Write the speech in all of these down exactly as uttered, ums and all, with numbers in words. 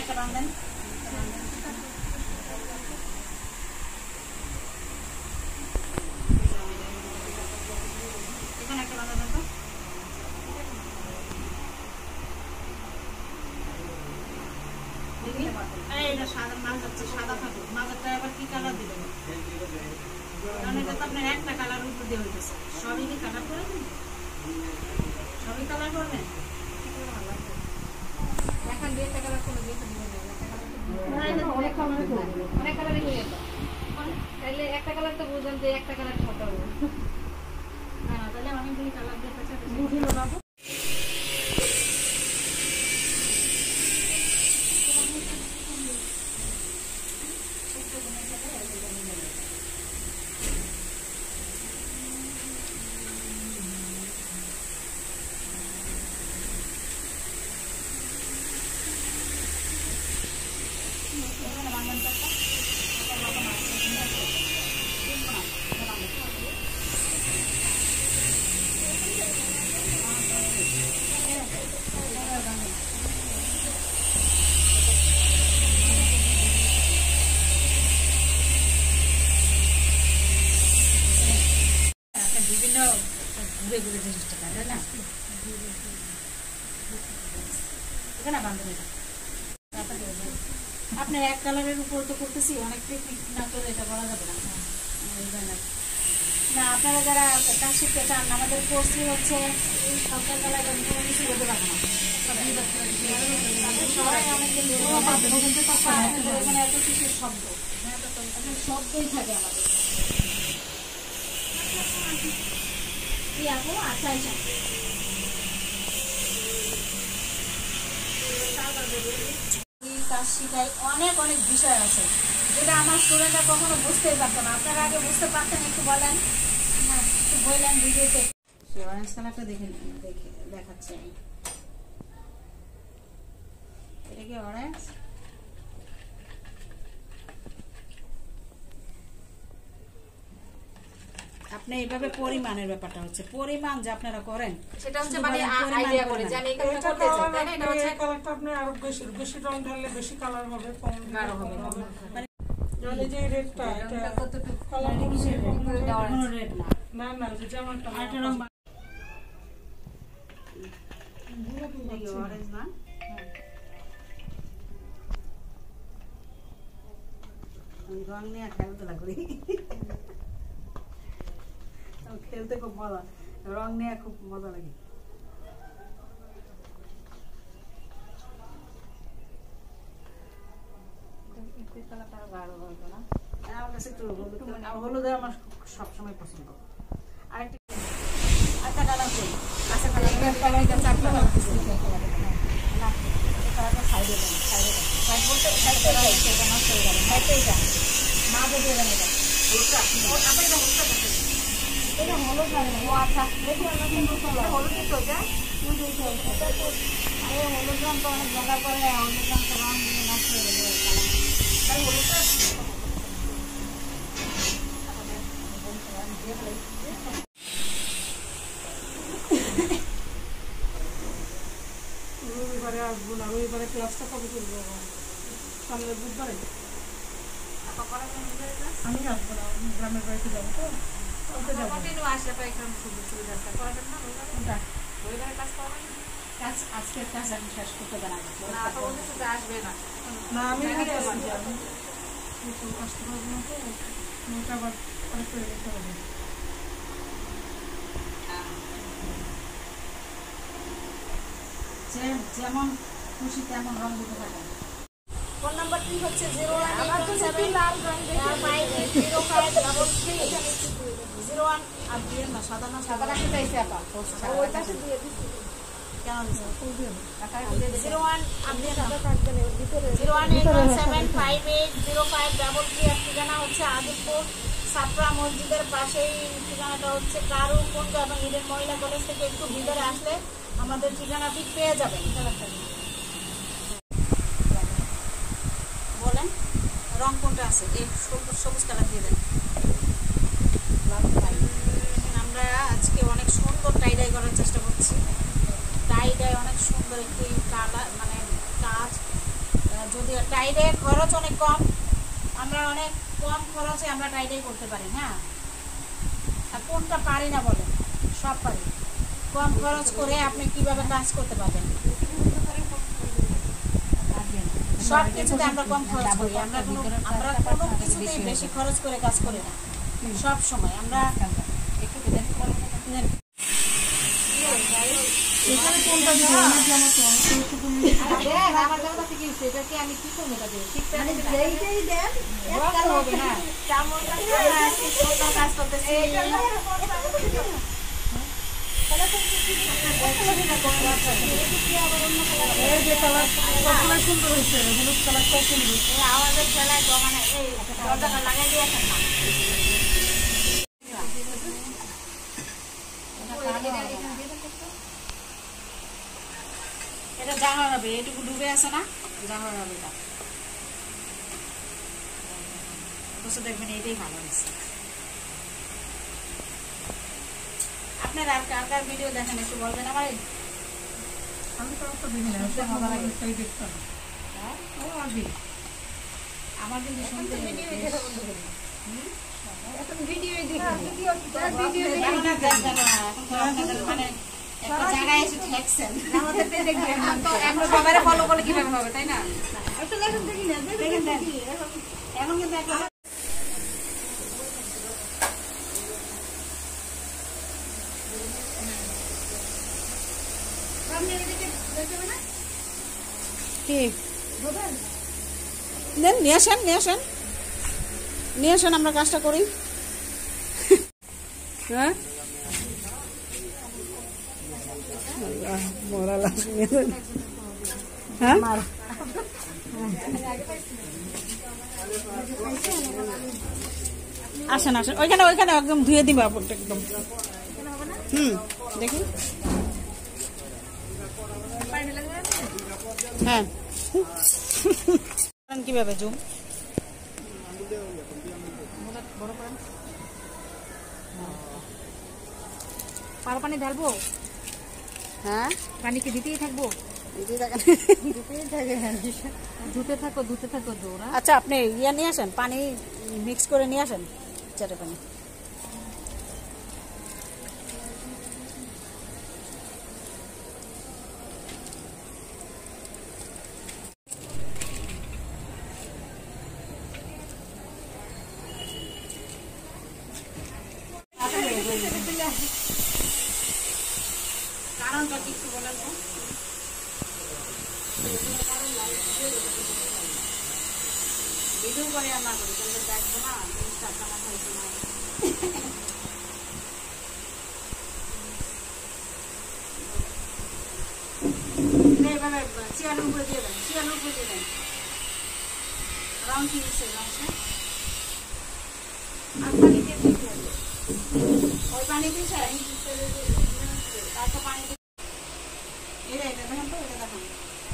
একটা বাঁধেন, এখানে একটা বাঁধা দেন তো। এটা সাদা মাছ যাচ্ছে, সাদা থাকুক। মাছটা আবার কি কালার দিবেন? কারণ এটা তো আপনার একটা কালার উপর দিয়ে হইতেছে। সবই কি কালার করে দেন? সবই কালার করবেন? এখন দিয়ে একটা কালার করে দিয়ে অনেক কালার অনেক কালারই হয়ে যেত। তাহলে একটা কালার তো বুঝলাম যে একটা কালার ছোট হবে না, তাহলে অনেকগুলি কালার দিয়ে বুঝিল না। বিভিন্ন ঘুরে ঘুরে জিনিসটা তাই না, এখানে বান্ধব আপনার এক কালারের উপর তো করতেছি, অনেক টেকনিক না করে এটা করা যাবে না। না আপনারা যারা কাজ শিখতে চান, আমাদের কোর্সই হচ্ছে এই সরকার কালার কিছু বলতে পারবো না, এখানে এত কিছুর শব্দ শব্দই থাকে আমাদের। আচ্ছা আচ্ছা কাজ শিখাই অনেক অনেক বিষয় আছে যেটা আমার স্টুডেন্টরা কখনো বুঝতেই পারতো না। আপনারা আগে বুঝতে পারতেন, একটু বলেন। হ্যাঁ একটু বললেন ভিডিওতে। সে অরেঞ্জ কালারটা দেখে দেখে দেখাচ্ছি আমি। এটা কি অরেঞ্জ? আপনি এইভাবে পরিমাণের ব্যাপারটা হচ্ছে পরিমাণ যে আপনারা করেন সেটা হচ্ছে মানে আইডিয়া করে জানি এই কালারটা করতে চাই তাই না। এটা হচ্ছে কালারটা আপনি আরো বেশি বেশি রং ঢাললে বেশি কালার হবে, কম গাঢ় হবে। মানে মানে যে রেডটা এটা কতটুকু কালার করছে কোনো রেড না না না যে যেমনটা আটা রং এই অরেঞ্জ না আমি রং নিয়ে খেলতে লাগি, খেলতে খুব মজা, রং নিয়ে খুব মজা লাগে। আমার কাছে একটু হলুদে আমার সবসময় পছন্দ। আরেকটা আরেকটা কালার করি, আচ্ছা কালার চারটা সাইডে দেন, সাইডে দেন, সাইড বলতে সাইডে নষ্ট হয়ে যাবে, সাইডে এটা মাঝে দিয়ে দেন। এটা হলুদটা আপনার এটা হলুদটা থাকে, এটা হলুদ না ও আচ্ছা দেখি হলুদই তো যা আরে হলুদ রং তো অনেক জ্বালা করে, হলুদ রং তো রং নষ্ট হয়ে যাবে তাই হলুদটা রবিবারে আসবো না, রবিবারে ক্লাসটা কবে করবো? সামনে বুধবারে আমি আসবো না, গ্রামের বাড়িতে যাবো তো আজকের কাজ আমি শেষ করতে পারবো না, আমি আসতে পারবো না তো ওটা আবার অনেক করে দেখতে হবে। যেমন খুশি তেমন রং দিতে থাকে। ফোন নাম্বারটি হচ্ছে জিরো ওয়ান আমার তো সেভেন লাল রং five zero five double three zero one আর দিয়ে না সাদা না সাদা রাখতে চাইছে আপা ওইটা দিয়ে দিছি কেন দিছো জিরো ওয়ান আপনি সাদা থাকবে না ভিতরে zero one eight one seven five eight zero five double three আর ঠিকানা হচ্ছে আদিপুর সাপড়া মসজিদের পাশেই ঠিকানাটা হচ্ছে কারু কুঞ্জ এবং ইডেন মহিলা কলেজ থেকে একটু ভিতরে আসলে আমাদের ঠিকানাটি পেয়ে যাবেন। বলেন রং কোনটা আছে? এই সবুজ কালার দিয়ে দেন। আমরা আজকে অনেক সুন্দর টাইডাই করার চেষ্টা করছি। টাইডাই অনেক সুন্দর একটি কালার মানে কাজ যদি টাইডে খরচ অনেক কম, আমরা অনেক কম খরচে আমরা টাইডে করতে পারি। হ্যাঁ, আর কোনটা পারি না বলেন? সব পারি। কম খরচ করে আপনি কিভাবে কাজ করতে পারবেন? সব কিছুতে আমরা কম খরচ করি, আমরা কোনো আমরা কোনো কিছুতেই বেশি খরচ করে কাজ করি না। সব সময় আমরা আমি কি করবো কাজ করতেছি। আমাদের খেলায় দোকানে এই দরজাটা লাগাই দিয়েছেন না, এটা জাহার হবে, এটুকু ডুবে আছে না, জাহার হবে এটা। অবশ্য দেখবেন এটাই ভালো হয়েছে। আপনার আর কার কার ভিডিও দেখেন একটু বলবেন আমার। আমি তো একটা দেখি না, মজা লাগে তাই দেখতাম। হ্যাঁ, ও আগে আমার কিন্তু শুনতে ভিডিও দেখে বন্ধ করি। হুম, এখন ভিডিও দেখি, ভিডিও ভিডিও দেখি না, দেখেন না আপনাদের মানে একটা জায়গায় এসে ঠেকছেন আমাদের তে দেখবেন তো আমরা সবাইরে ফলো করলে কিভাবে হবে, তাই না? আসলে এখন দেখি না, দেখেন দেখি এখন কিন্তু একটা নেন, নিয়ে আসেন, নিয়ে আসেন, নিয়ে আসেন, আমরা কাজটা করি। হ্যাঁ, হ্যাঁ, আসেন আসেন, ওইখানে ওইখানে একদম ধুয়ে দিবা একদম। হুম, দেখি। হ্যাঁ, কিভাবে জুম পার পানি ঢালবো? হ্যাঁ, পানি কি দিতেই থাকবো? ধুতে থাকো, ধুতে থাকো। আচ্ছা, আপনি ইয়ে নিয়ে আসেন, পানি মিক্স করে নিয়ে আসেন, চাটে পানি। কারণটা কি একটু বলেন তো? ভিডিও করে আর না করি, কিন্তু দেখবো না জিনিসটা আপনার হয়েছে না। এইভাবে চেয়ারের উপরে দিয়ে দেন, চেয়ারের উপরে দিয়ে দেন। রাউন্ড ফিনিশে রাউন্ডে আর পানি দিয়ে দিতে হবে। ওই পানি দিয়ে তারপর পানি দিয়ে এটা এটা দেখেন তো, এটা দেখেন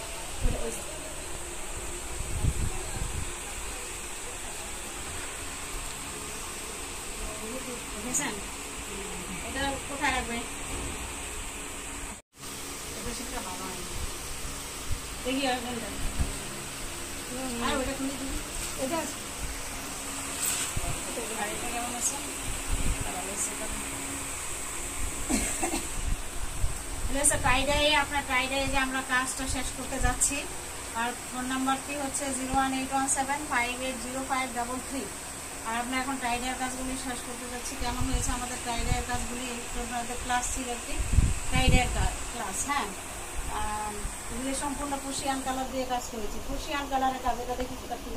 দেখেছেন। এটা কোথায় রাখবে? এটা সেটা ভালো হয় দেখি। আর ওটা খুলে দিবি, এটা গাড়িটা কেমন আছে? টাইডাই আপনার টাইডাই যে আমরা কাজটা শেষ করতে যাচ্ছি। আর ফোন নাম্বারটি হচ্ছে zero one eight one seven five eight zero five double three. আর আমরা এখন টাইডাইয়ের কাজগুলি শেষ করতে যাচ্ছি। কেমন হয়েছে আমাদের টাইডাইয়ের কাজগুলি? আপনাদের ক্লাস ছিল একটি টাইডাইয়ের ক্লাস। হ্যাঁ, এগুলি সম্পূর্ণ পুশিয়ান কালার দিয়ে কাজ করেছি। পুশিয়ান কালারের কাজ, এটা দেখি সেটা তুলে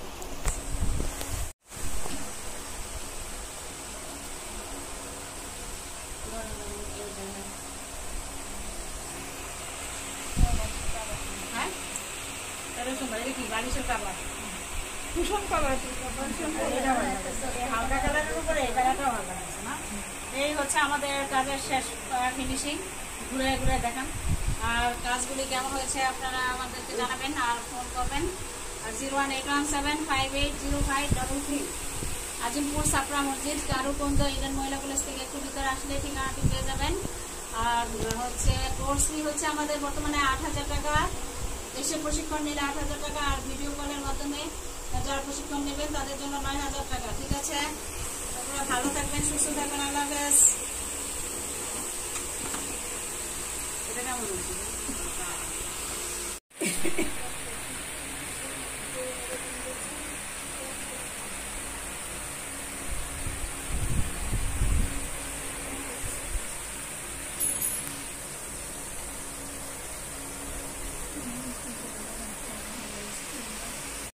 বালিশের কাবার, কুশন কাবার, হালকা কালারের উপরে এই কালারটাও হালকা আছে না। এই হচ্ছে আমাদের কাজের শেষ ফিনিশিং। ঘুরে ঘুরে দেখান। আর কাজগুলি কেমন হয়েছে আপনারা আমাদেরকে জানাবেন আর ফোন করবেন। আর zero one eight one seven five eight zero five double three. Azimpur সাপড়া মসজিদ কারুকুন্দ ইডেন মহিলা কলেজ থেকে একটু ভিতরে আসলে ঠিকানাটি পেয়ে যাবেন। আর হচ্ছে কোর্স ফি হচ্ছে আমাদের বর্তমানে আট হাজার টাকা। এসে প্রশিক্ষণ নিলে আট হাজার টাকা, আর ভিডিও কলের মাধ্যমে যারা প্রশিক্ষণ নেবেন তাদের জন্য নয় হাজার টাকা। ঠিক আছে, আপনারা ভালো থাকবেন, সুস্থ থাকবেন। আল্লাহ হাফেজ। এটা কেমন হচ্ছে?